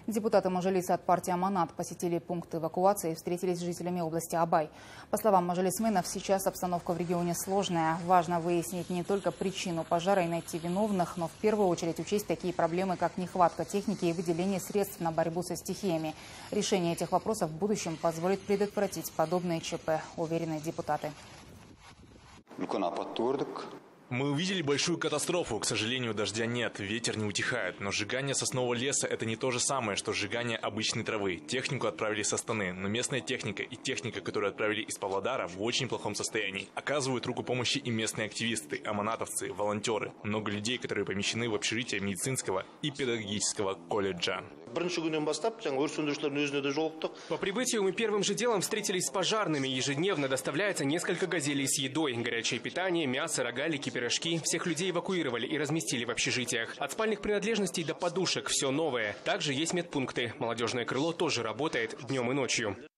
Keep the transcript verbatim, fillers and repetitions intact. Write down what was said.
Депутаты Мажилиса от партии Аманат посетили пункт эвакуации и встретились с жителями области Абай. По словам мажилисменов, сейчас обстановка в регионе сложная. Важно выяснить не только причину пожара и найти виновных, но в первую очередь учесть такие проблемы, как нехватка техники и выделение средств на борьбу со стихиями. Решение этих вопросов в будущем позволит предотвратить подобные ЧП, уверены депутаты. Мы увидели большую катастрофу. К сожалению, дождя нет, ветер не утихает. Но сжигание соснового леса – это не то же самое, что сжигание обычной травы. Технику отправили с Астаны, но местная техника и техника, которую отправили из Павлодара, в очень плохом состоянии. Оказывают руку помощи и местные активисты, аманатовцы, волонтеры. Много людей, которые помещены в общежитие медицинского и педагогического колледжа. По прибытию мы первым же делом встретились с пожарными. Ежедневно доставляется несколько газелей с едой, горячее питание, мясо, рогалики, пирожки. Всех людей эвакуировали и разместили в общежитиях. От спальных принадлежностей до подушек все новое. Также есть медпункты. Молодежное крыло тоже работает днем и ночью.